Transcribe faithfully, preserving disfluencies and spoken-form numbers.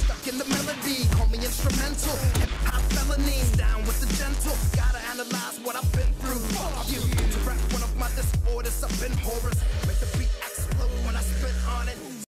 stuck in the melody. Call me instrumental, hip hop felony. Down with the gentle, gotta analyze what I've been through. Fuck you, to rap one of my disorders, I've been horrors. Make the beat explode when I spit on it.